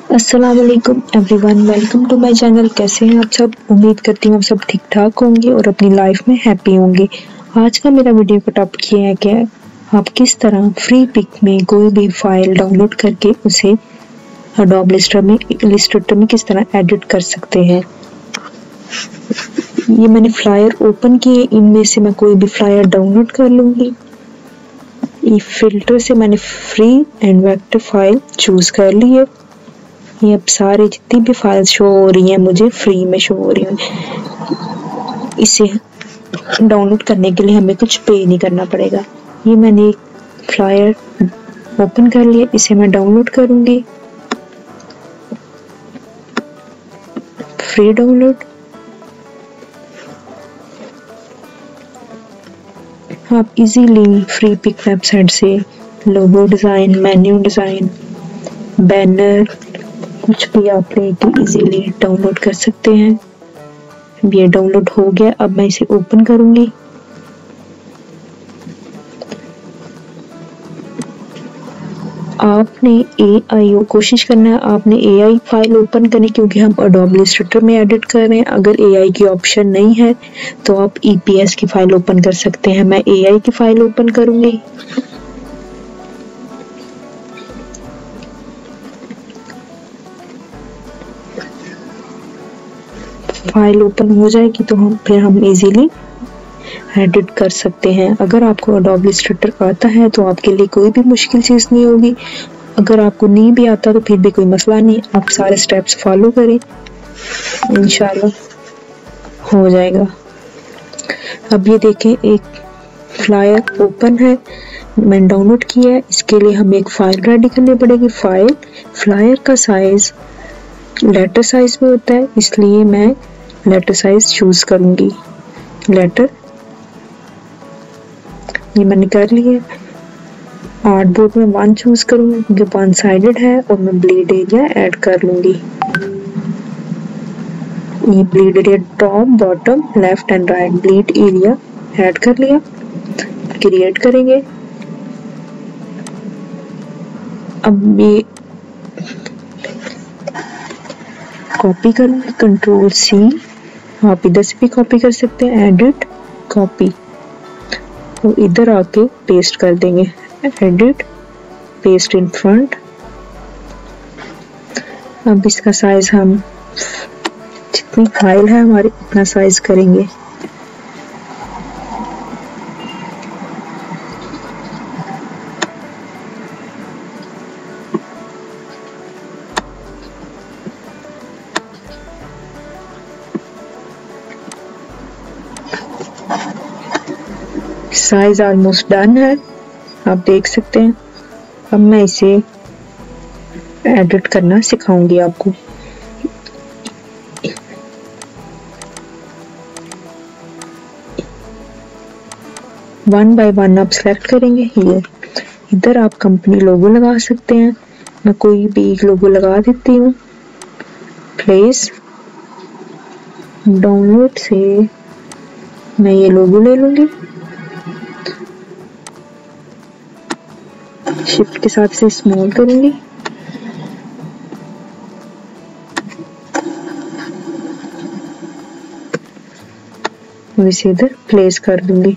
अस्सलाम वालेकुम everyone, welcome to my channel. कैसे हैं आप सब? उम्मीद करती हूँ आप सब ठीक ठाक होंगे और अपनी लाइफ में हैप्पी होंगे। आज का मेरा वीडियो का टॉपिक ये है कि आप किस तरह फ्री पिक में कोई भी फाइल डाउनलोड करके उसे अडोब इलस्ट्रेटर में किस तरह एडिट कर सकते हैं। ये मैंने फ्लायर ओपन किए, इनमें से मैं कोई भी फ्लायर डाउनलोड कर लूँगी। ये फिल्टर से मैंने free and vector file choose कर ली है। ये अब सारे जितनी भी फाइल्स शो हो रही हैं मुझे फ्री में शो हो रही हैं। इसे डाउनलोड करने के लिए हमें कुछ पे नहीं करना पड़ेगा। ये मैंने एक फ्लायर ओपन कर लिया, इसे मैं डाउनलोड करूँगी। Free download. आप इजीली फ्री पिक वेबसाइट से logo design, menu design, banner, कुछ भी आप लेके इजीली डाउनलोड कर सकते हैं। ये डाउनलोड हो गया, अब मैं इसे ओपन करूंगी। आपने कोशिश करना है आपने AI फाइल ओपन करनी, क्योंकि हम अडोब इलस्ट्रेटर में एडिट कर रहे हैं। अगर AI की ऑप्शन नहीं है तो आप EPS की फाइल ओपन कर सकते हैं। मैं AI की फाइल ओपन करूंगी। फाइल ओपन हो जाएगी तो हम इजीली एडिट कर सकते हैं। अगर आपको अडोब इलस्ट्रेटर आता है तो आपके लिए कोई भी मुश्किल चीज़ नहीं होगी। अगर आपको नहीं भी आता तो फिर भी कोई मसला नहीं, आप सारे स्टेप्स फॉलो करें, इंशाल्लाह हो जाएगा। अब ये देखें, एक फ्लायर ओपन है, मैंने डाउनलोड किया है। इसके लिए हमें एक फाइल रेडी करनी पड़ेगी। फ्लायर का साइज लेटर साइज में होता है, इसलिए मैं लेटर साइज चूज करूंगी। लेटर ये मैंने कर लिया। आर्टबोर्ड में 1 चूज करूंगी क्योंकि 1 साइडेड है, और मैं ब्लीड एरिया ऐड कर लूंगी। ये bleed area top, bottom, left and right bleed area add कर लिया। क्रिएट करेंगे। अब ये कॉपी करूंगी, Ctrl+C। आप इधर से भी कॉपी कर सकते हैं, एडिट कॉपी, तो इधर आके पेस्ट कर देंगे। Edit paste in front. अब इसका साइज हम जितनी फाइल है हमारी उतना साइज करेंगे। साइज ऑलमोस्ट डन है, आप देख सकते हैं। अब मैं इसे एडिट करना सिखाऊंगी आपको। वन बाय वन आप सेलेक्ट करेंगे। ये इधर आप कंपनी लोगो लगा सकते हैं। मैं कोई भी एक लोगो लगा देती हूँ। प्लेस डाउनलोड से मैं ये लोगो ले लूंगी। शिफ्ट के साथ से स्मॉल करूंगी। और इसे इधर प्लेस कर दूंगी।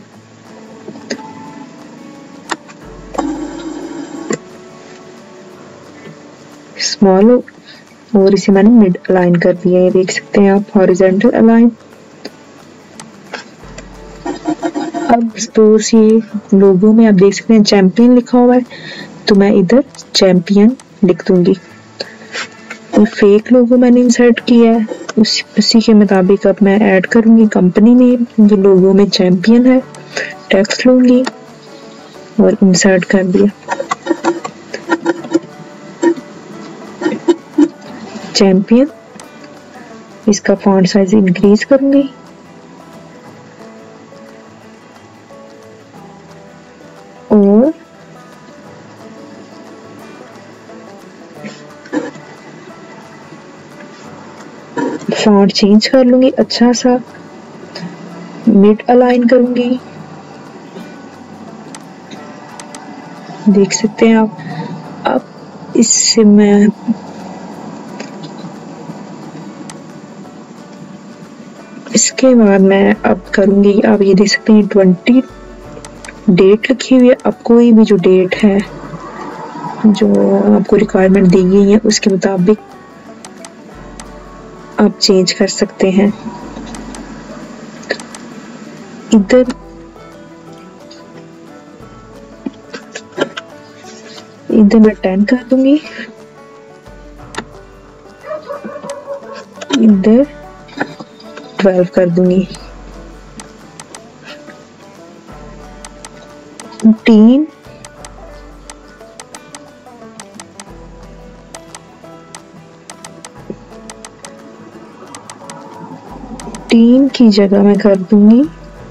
स्मॉल, और इसे मैंने मिड अलाइन कर दिया। ये देख सकते हैं आप, हॉरिजॉन्टल अलाइन। अब सपोज ये लोगो में आप देख सकते हैं चैंपियन लिखा हुआ है, तो मैं इधर चैंपियन लिख दूंगी। और फेक लोगो मैंने इंसर्ट किया है, उसी के मुताबिक अब मैं ऐड करूंगी कंपनी नेम। जो लोगो में चैंपियन है, टेक्स्ट लूंगी और इंसर्ट कर दिया चैंपियन। इसका फॉन्ट साइज इंक्रीज करूंगी। और फॉन्ट चेंज कर लूंगी, अच्छा सा मिड अलाइन करूंगी। देख सकते हैं आप। अब इससे मैं उसके बाद मैं अब करूँगी, आप ये देख सकते हैं 20 डेट लिखी हुई है। अब कोई भी जो डेट है जो आपको रिक्वायरमेंट दी गई है उसके मुताबिक आप चेंज कर सकते हैं। इधर मैं 10 कर दूंगी, इधर 12 कर दूंगी। 3 की जगह मैं कर दूंगी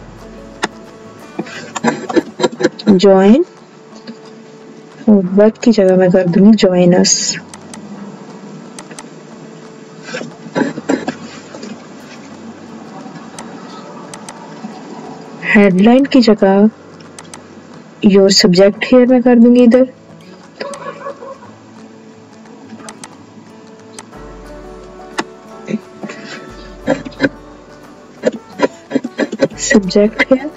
ज्वाइन, और वर्क की जगह मैं कर दूंगी ज्वाइन अस। हेडलाइन की जगह योर सब्जेक्ट हियर मैं कर दूंगी इधर। सब्जेक्ट है।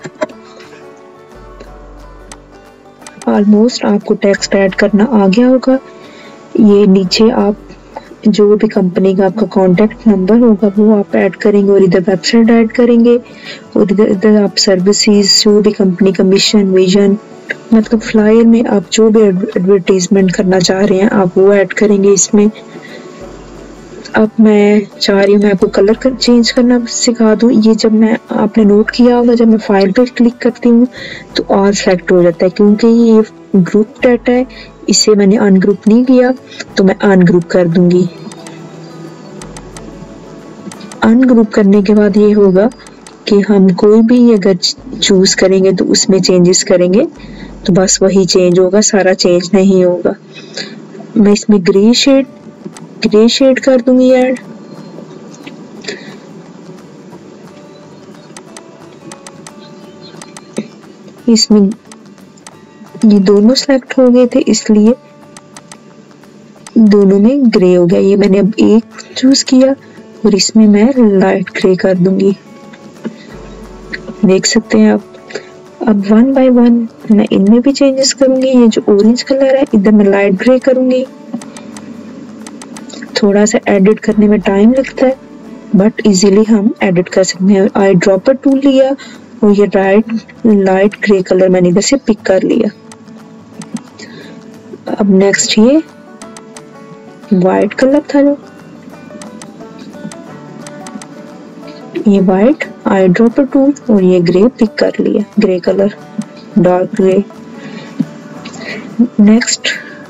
ऑलमोस्ट आपको टेक्स्ट ऐड करना आ गया होगा। ये नीचे आप जो भी कंपनी का आपका कॉन्टेक्ट नंबर होगा वो आप ऐड करेंगे, और इधर वेबसाइट ऐड करेंगे, और इधर आप सर्विसेज, जो भी कंपनी का मिशन, विजन, मतलब फ्लायर में आप जो भी एडवर्टीजमेंट करना चाह रहे हैं आप वो ऐड करेंगे इसमें। अब मैं चाह रही हूँ मैं आपको कलर चेंज करना सिखा दूँ। ये जब मैं, आपने नोट किया होगा, जब मैं फाइल पर क्लिक करती हूँ तो ऑल सेलेक्ट हो जाता है, क्योंकि ये ग्रुप डाटा है, इसे मैंने अनग्रुप नहीं किया, तो मैं अनग्रुप कर दूंगी। अनग्रुप करने के बाद ये होगा कि हम कोई भी अगर चूज करेंगे तो उसमें चेंजेस करेंगे तो बस वही चेंज होगा, सारा चेंज नहीं होगा। मैं इसमें ग्रे शेड कर दूंगी ऐड। इसमें ये दोनों सेलेक्ट हो गए थे इसलिए दोनों में ग्रे हो गया। ये मैंने अब एक चूज किया और इसमें मैं लाइट ग्रे कर दूंगी, देख सकते हैं आप। अब 1 बाय 1 मैं इनमें भी चेंजेस करूंगी। ये जो ऑरेंज कलर है इधर मैं लाइट ग्रे करूंगी। थोड़ा सा एडिट करने में टाइम लगता है बट इजीली हम एडिट कर सकते हैं। आई ड्रॉपर टूल लिया और ये लाइट ग्रे कलर मैंने इधर से पिक कर लिया। अब नेक्स्ट ये वाइट कलर था, जो ये वाइट, आई ड्रॉपर टूल और ये ग्रे पिक कर लिया, grey colour, dark grey. Next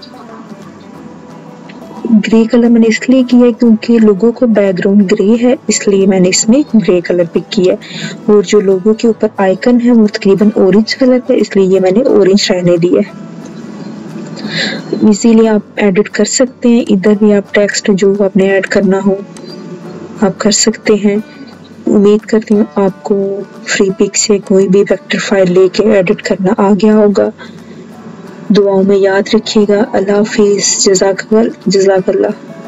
grey colour मैंने इसलिए किया क्योंकि लोगो को बैकग्राउंड ग्रे है, इसलिए मैंने इसमें ग्रे कलर पिक किया। और जो लोगो के ऊपर आइकन है वो तकरीबन ऑरेंज कलर है, इसलिए ये मैंने ऑरेंज रहने दिया। इसीलिए आप एडिट कर सकते हैं। इधर भी आप टेक्स्ट जो आपने ऐड करना हो आप कर सकते हैं। उम्मीद करती हूँ आपको फ्री पिक से कोई भी वेक्टर फाइल लेके एडिट करना आ गया होगा। दुआओं में याद रखिएगा। अल्लाह हाफिज़। जज़ाकल्लाह।